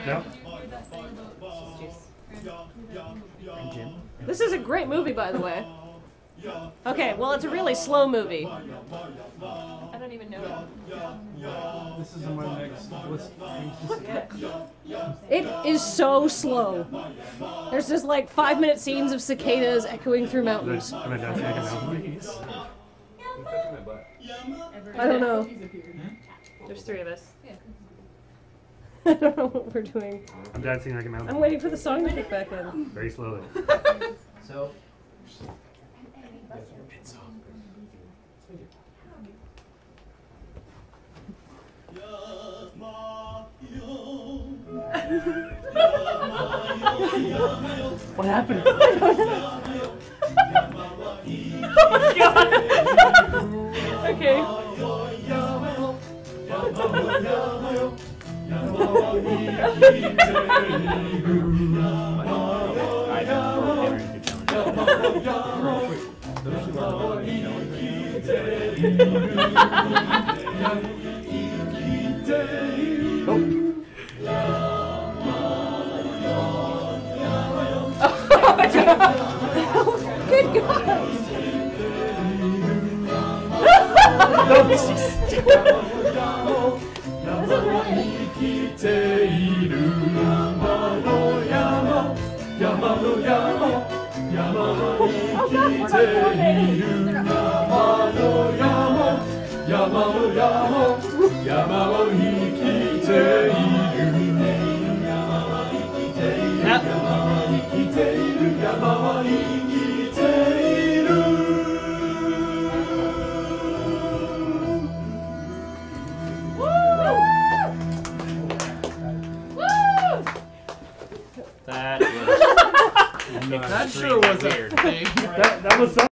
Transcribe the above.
No? This is a great movie, by the way. Okay, well, it's a really slow movie. I don't even know. This is in my next list of things to see. It is so slow. There's just like 5-minute scenes of cicadas echoing through mountains. Am I dancing like an album? I don't know. There's 3 of us. I don't know what we're doing. I'm dancing like a mountain. I'm waiting for the song to kick back in. Very slowly. So. What happened? Oh my god! Okay. Good God! That was That sure was a thing. That was so